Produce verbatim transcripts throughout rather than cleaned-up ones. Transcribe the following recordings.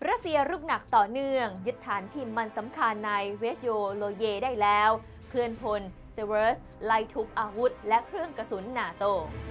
รัสเซียรุกหนักต่อเนื่องยึดฐานที่มันสำคัญในเวสโยโลเยได้แล้วเคลื่อนพลเซเวอร์สไล่ทุบอาวุธและเครื่องกระสุนนาโต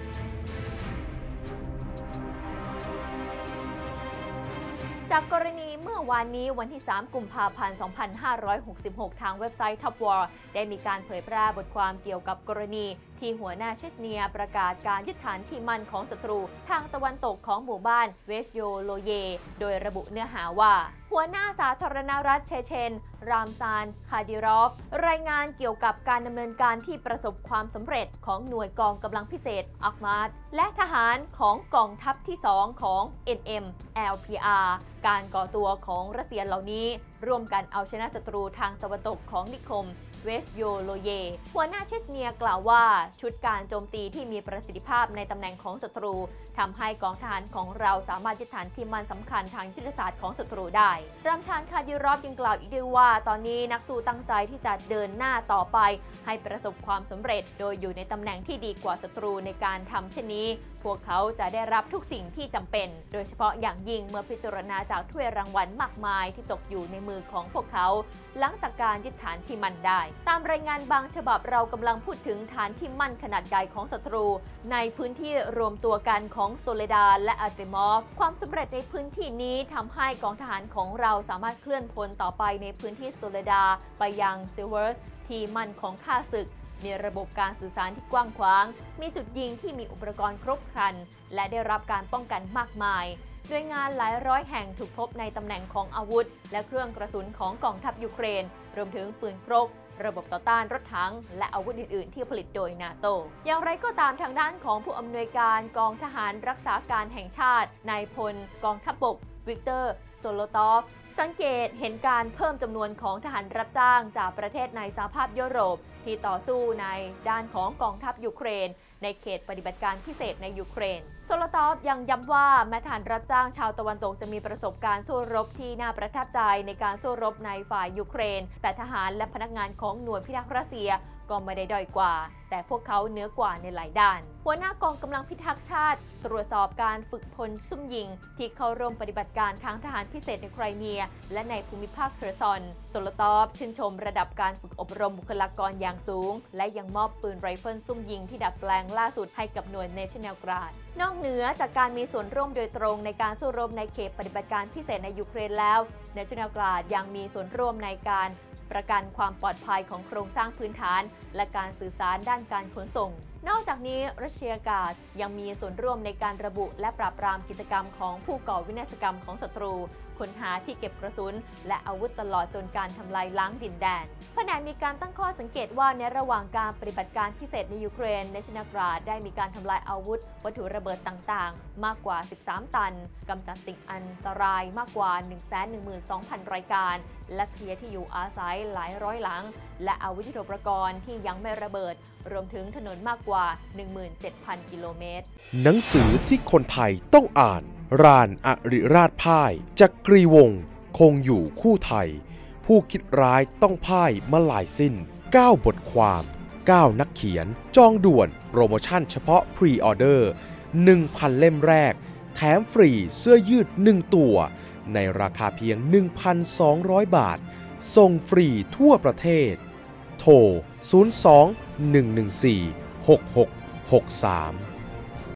จากกรณีเมื่อวานนี้วันที่ สาม กุมภาพันธ์ สองพันห้าร้อยหกสิบหก ทางเว็บไซต์ Top War ได้มีการเผยแพร่บทความเกี่ยวกับกรณีที่หัวหน้าเชชเนียประกาศการยึดฐานที่มั่นของศัตรูทางตะวันตกของหมู่บ้านเวสโยโลเยโดยระบุเนื้อหาว่าหัวหน้าสาธารณรัฐเชเชนรามซานคาดิรอฟรายงานเกี่ยวกับการดำเนินการที่ประสบความสำเร็จของหน่วยกองกำลังพิเศษอักมาดและทหารของกองทัพที่สองของ เอ็น เอ็ม แอล พี อาร์ การก่อตัวของรัสเซียเหล่านี้ร่วมกันเอาชนะศัตรูทางตะวันตกของนิคมเวสโยโลเยหัวหน้าเชชเนียกล่าวว่าชุดการโจมตีที่มีประสิทธิภาพในตำแหน่งของศัตรูทำให้กองทหารของเราสามารถยึดฐานที่มั่นสำคัญทางยุทธศาสตร์ของศัตรูได้รามชานคาดิรอฟยังกล่าวอีกด้วยว่าตอนนี้นักสู้ตั้งใจที่จะเดินหน้าต่อไปให้ประสบความสำเร็จโดยอยู่ในตำแหน่งที่ดีกว่าศัตรูในการทำเช่นนี้พวกเขาจะได้รับทุกสิ่งที่จำเป็นโดยเฉพาะอย่างยิ่งเมื่อพิจารณาจากถ้วยรางวัลมากมายที่ตกอยู่ในมือของพวกเขาหลังจากการยึดฐานที่มั่นได้ตามรายงานบางฉบับเรากำลังพูดถึงฐานที่มั่นขนาดใหญ่ของศัตรูในพื้นที่รวมตัวกันของโซเลดาและอาร์เตมอฟความสำเร็จในพื้นที่นี้ทำให้กองทหารของเราสามารถเคลื่อนพลต่อไปในพื้นที่โซเลดาไปยังเซเวอร์สที่มั่นของข้าศึกมีระบบการสื่อสารที่กว้างขวางมีจุดยิงที่มีอุปกรณ์ครบครันและได้รับการป้องกันมากมายหน่วยงานหลายร้อยแห่งถูกพบในตำแหน่งของอาวุธและเครื่องกระสุนของกองทัพยูเครนรวมถึงปืนครกระบบต่อต้านรถถังและอาวุธอื่นๆที่ผลิตโดยนาโตอย่างไรก็ตามทางด้านของผู้อำนวยการกองทหารรักษาการแห่งชาตินายพลกองทัพบกวิกเตอร์โซโลตอฟสังเกตเห็นการเพิ่มจำนวนของทหารรับจ้างจากประเทศในสหภาพยุโรปที่ต่อสู้ในด้านของกองทัพยูเครนในเขตปฏิบัติการพิเศษในยูเครนโซโลตอฟยังย้ำว่าแม้ทหารรับจ้างชาวตะวันตกจะมีประสบการณ์สู้รบที่น่าประทับใจในการสู้รบในฝ่ายยูเครนแต่ทหารและพนักงานของหน่วยพิทักษ์รัสเซียก็ไม่ได้ด้อยกว่าแต่พวกเขาเหนือกว่าในหลายด้านหัวหน้ากองกำลังพิทักษ์ชาติตรวจสอบการฝึกพลซุ่มยิงที่เข้าร่วมปฏิบัติการทางทหารพิเศษในไครเมียและในภูมิภาคเคอร์ซอนโซโลตอฟชื่นชมระดับการฝึกอบรมบุคลากรอย่างสูงและยังมอบปืนไรเฟิลซุ่มยิงที่ดัดแปลงล่าสุดให้กับหน่วยเนชั่นแนลการ์ดนอกเหนือจากการมีส่วนร่วมโดยตรงในการสู้รบในเขตปฏิบัติการพิเศษในยูเครนแล้วเนชั่นแนลการ์ดยังมีส่วนร่วมในการประกันความปลอดภัยของโครงสร้างพื้นฐานและการสื่อสารด้านการขนส่งนอกจากนี้รัสเซียการ์ดยังมีส่วนร่วมในการระบุและปราบปรามกิจกรรมของผู้ก่อวินาศกรรมของศัตรูค้นหาที่เก็บกระสุนและอาวุธตลอดจนการทำลายล้างดินแดนแผนมีการตั้งข้อสังเกตว่าในระหว่างการปฏิบัติการพิเศษในยูเครนเนชั่นแนลการ์ดได้มีการทำลายอาวุธวัตถุระเบิดต่างๆมากกว่าสิบสามตันกำจัดสิ่งอันตรายมากกว่า หนึ่งแสนหนึ่งหมื่นสองพัน รายการและเคลียร์ที่อยู่อาศัยหลายร้อยหลังและอาวุธยุทโธปกรณ์ที่ยังไม่ระเบิดรวมถึงถนนมากกว่า หนึ่งหมื่นเจ็ดพัน กิโลเมตรหนังสือที่คนไทยต้องอ่านรานอริราชพ่ายจักรีวงศ์คงอยู่คู่ไทยผู้คิดร้ายต้องพ่ายมาหลายสิ้นเก้าบทความเก้านักเขียนจองด่วนโปรโมชั่นเฉพาะพรีออเดอร์ หนึ่งพัน เล่มแรกแถมฟรีเสื้อยืดหนึ่งตัวในราคาเพียง หนึ่งพันสองร้อย บาทส่งฟรีทั่วประเทศโทรศูนย์ สอง หนึ่ง หนึ่ง สี่ หก หก หก สาม